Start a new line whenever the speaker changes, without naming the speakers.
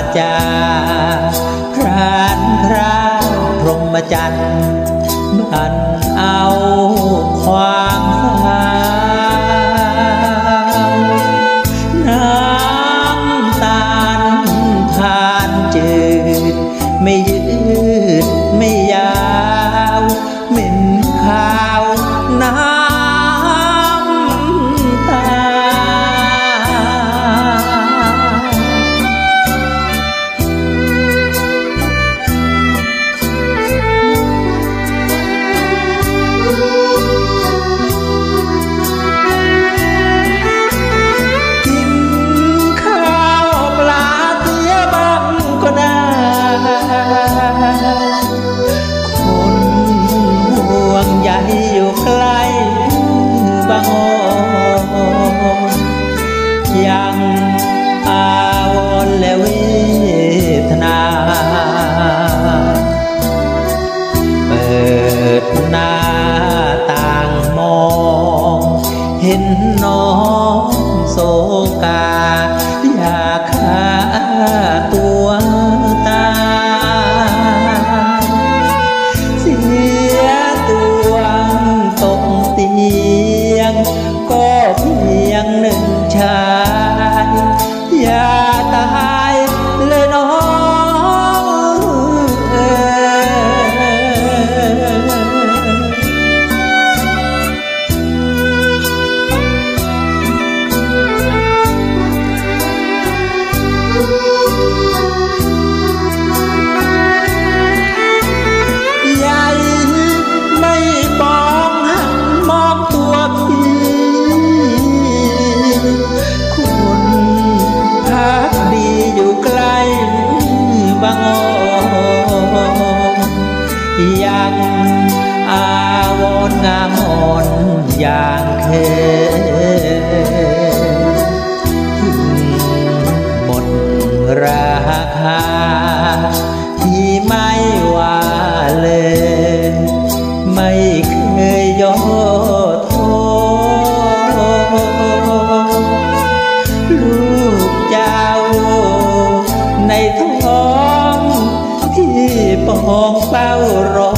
จาพรานพราวพรหมจรรย์บันเอาความหาวน้ำตาลทานจืดไม่ยืดไม่ยาวเหม็นขาวน้ำตากินข้าวปลาเตี้ยบ้างก็ได้คนห่วงใยอยู่ใกล้บางอ่อนยังอาวรณ์และเวทนาเปิดหน้าต่างมองเห็นน้องโศกาอยากฆ่าตัวตายเสียตัวตกเตียงก็เพียงหนึ่งชายอย่าตายเลยน้องเอ๋ยใหญ่ไม่ปองหันมองตัวพี่คนพักดีอยู่ใกล้บางอ่อนยังอาวรณ์งามอ่อนอย่างเคถึงหมดราคาที่ไม่ว่าเลยไม่เคยย่อท้อลูกเจ้าในท้องที่ปองเฝ้ารอ